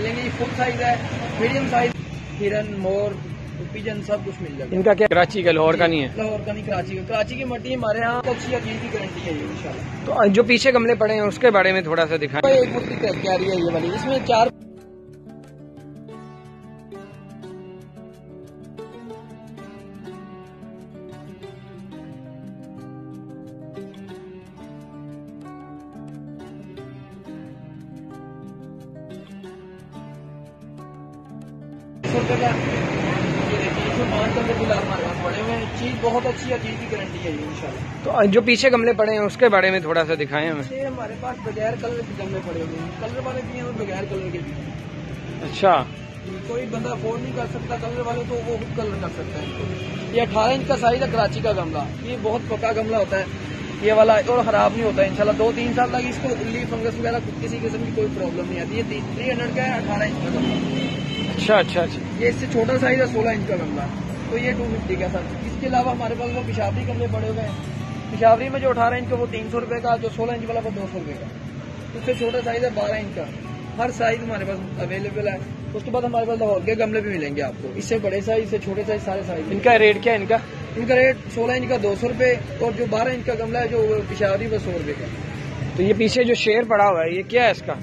मिलेंगे। ये full size है, मीडियम साइज, हिरन, मोर, पिजन सब कुछ मिल जाएगा। इनका क्या कराची का, लाहौर का नहीं है? लाहौर का नहीं, कराची का। कराची की मट्टी हमारे यहाँ अच्छी अकील की गारंटी है ये इंशाल्लाह। तो जो पीछे गमले पड़े हैं उसके बारे में थोड़ा सा दिखाएं। 1 फुट की क्यारी है ये वाली, इसमें 4 रुपए का। ये देखिए, इसमें 5 कलर गुलाब हमारे पास पड़े हुए हैं। चीज बहुत अच्छी अकील की गारंटी है ये इंशाल्लाह। तो जो पीछे गमले पड़े हैं उसके बारे में थोड़ा सा दिखाएं हमें। ये हमारे पास बगैर कलर के गमले पड़े हुए हैं, कलर वाले भी हैं और बगैर कलर के भी हैं। अच्छा, कोई बंदा अफोर्ड नहीं कर सकता कलर वाले, तो वो खुद कलर कर सकता है। ये 18 इंच का साइज है कराची का गमला। ये बहुत पक्का गमला होता है ये वाला, और खराब नहीं होता है इंशाल्लाह। 2-3 साल तक इसको उल्ली, फंगस वगैरह किसी किस्म की कोई प्रॉब्लम नहीं आती। ये 300 का है, 18 इंच का गमला। अच्छा अच्छा अच्छा। ये इससे छोटा साइज है, 16 इंच का गमला, तो ये 250 का सर। इसके अलावा हमारे पास वो पिशावरी गमले पड़े हुए हैं। पिशावरी में जो 18 इंच का वो 300 रुपए का, जो 16 इंच वाला वो 200 रुपए का। उससे छोटा साइज है 12 इंच का। हर साइज हमारे पास अवेलेबल है। उसके बाद हमारे पास लाहौर के गमले भी मिलेंगे आपको, इससे बड़े साइज, इससे छोटे साइज, सारे साइज। इनका रेट क्या है? इनका रेट 16 इंच का 200 रुपए, और जो 12 इंच का गमला है जो पिशावरी वो 100 रुपए का। तो ये पीछे जो शेर पड़ा हुआ है ये क्या है इसका?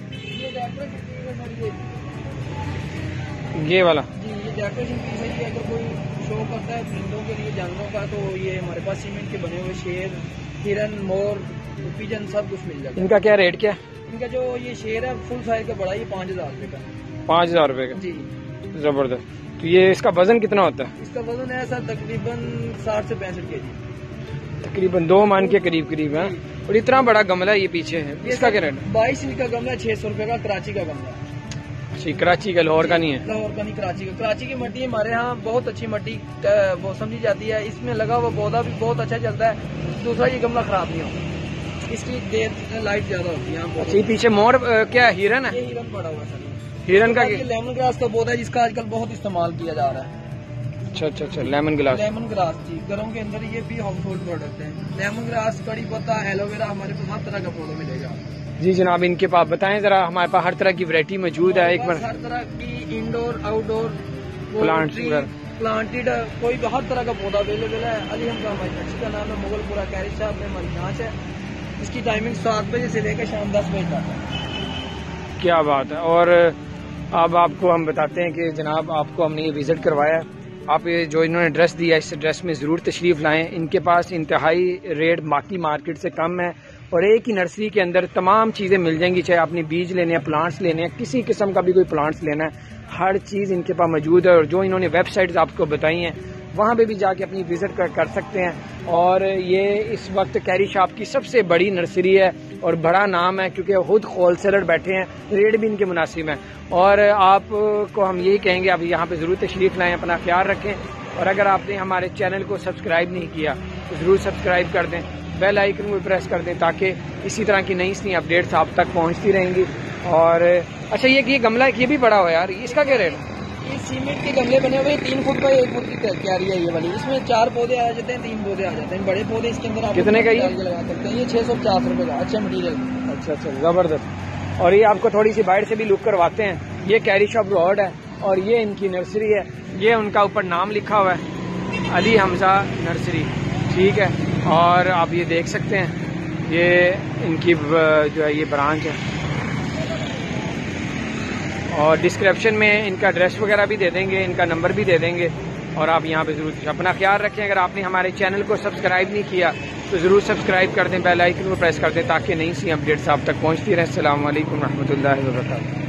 ये वाला जी, ये डेकोरेशन पीस है। ये अगर कोई शो करता है परिंदों के लिए, जानवरों का, तो ये हमारे पास सीमेंट के बने हुए शेर, हिरन, मोर, पिजन सब कुछ मिल जाता है। इनका क्या रेट क्या है? इनका जो ये शेर है फुल साइज का बड़ा, ये 5000 रुपए का। 5000 रुपए का? जी, जबरदस्त। तो ये इसका वजन कितना होता है? इसका वजन है सर तकरीबन 60 से 65 केजी, तकरीबन 2 मन के करीब करीब है। और इतना बड़ा गमला ये पीछे है, इसका क्या रेट? 22 इंच का गमला 600 रुपए का, कराची का गमला। अच्छा, कराची का, लाहौर का नहीं है? लाहौर का नहीं, कराची का। कराची की मट्टी हमारे यहाँ बहुत अच्छी मट्टी वो समझी जाती है। इसमें लगा हुआ पौधा भी बहुत अच्छा चलता है। दूसरा, ये गमला खराब नहीं होता, इसकी देर लाइट ज्यादा होती है। अच्छा, ये पीछे मोर क्या हिरन है? ये हिरन पड़ा हुआ सर। हिरन का लेमन ग्रास का पौधा है जिसका आजकल बहुत इस्तेमाल किया जा रहा है। अच्छा अच्छा अच्छा, लेमन ग्रास। लेमन ग्रास जी, घरों के अंदर ये भी हाउस होल्ड प्रोडक्ट है। लेमन ग्रास, कड़ी पत्ता, एलोवेरा, हमारे पास हर तरह का पौधा मिलेगा। जी जनाब, इनके पास बताएं जरा। हमारे पास हर तरह की वैरायटी मौजूद है। एक बार हर तरह की इंडोर आउटडोर प्लांटेड कोई भी हर तरह का पौधा अवेलेबल है। अली हमदा हमारी का नाम है, मुगलपुरा कैरिज साहब में हमारी ब्रांच है। इसकी टाइमिंग 7 बजे से लेकर शाम 10 बजे तक है। क्या बात है। और अब आपको हम बताते हैं कि जनाब आपको हमने ये विजिट करवाया है। आप ये जो इन्होंने ड्रेस दिया, इस ड्रेस में ज़रूर तशरीफ़ लाएं। इनके पास इंतहाई रेट बाकी मार्केट से कम है, और एक ही नर्सरी के अंदर तमाम चीज़ें मिल जाएंगी। चाहे आपने बीज लेने हैं, प्लांट्स लेने हैं, किसी किस्म का भी कोई प्लांट्स लेना है, हर चीज़ इनके पास मौजूद है। और जो इन्होंने वेबसाइट्स आपको बताई हैं वहाँ पे भी जाके अपनी विजिट कर सकते हैं। और ये इस वक्त कैरी शॉप की सबसे बड़ी नर्सरी है और बड़ा नाम है, क्योंकि खुद होलसेलर बैठे हैं, रेट भी इनके मुनासिब हैं। और आपको हम यही कहेंगे, आप यहाँ पे ज़रूर तशरीफ़ लाएं, अपना ख्याल रखें। और अगर आपने हमारे चैनल को सब्सक्राइब नहीं किया तो ज़रूर सब्सक्राइब कर दें, बेल आइकन को प्रेस कर दें, ताकि इसी तरह की नई अपडेट्स आप तक पहुँचती रहेंगी। और अच्छा, ये गमला ये भी बड़ा हुआ यार, इसका क्या रेट है? ये सीमेंट के गमले बने हुए 3 फुट बाई 1 फुट की क्यारी है ये वाली। इसमें 4 पौधे आ जाते हैं, 3 पौधे आ जाते हैं। बड़े पौधे इसके अंदर आप कितने का ये लगा सकते हैं? ये 650 रुपए का, अच्छा मटीरियल। अच्छा अच्छा, जबरदस्त। और ये आपको थोड़ी सी बाहर से भी लुक करवाते हैं। ये कैरी शॉप रोड है और ये इनकी नर्सरी है। ये उनका ऊपर नाम लिखा हुआ है, अली हमजा नर्सरी, ठीक है। और आप ये देख सकते हैं, ये इनकी जो है ये ब्रांच है। और डिस्क्रिप्शन में इनका एड्रेस वगैरह भी दे देंगे, इनका नंबर भी दे देंगे। और आप यहाँ पे ज़रूर अपना ख्याल रखें। अगर आपने हमारे चैनल को सब्सक्राइब नहीं किया तो ज़रूर सब्सक्राइब कर दें, बेल आइकन को प्रेस कर दें, ताकि नई सी अपडेट्स आप तक पहुँचती रहें। अस्सलाम वालेकुम रहमतुल्लाहि व बरकातुहू।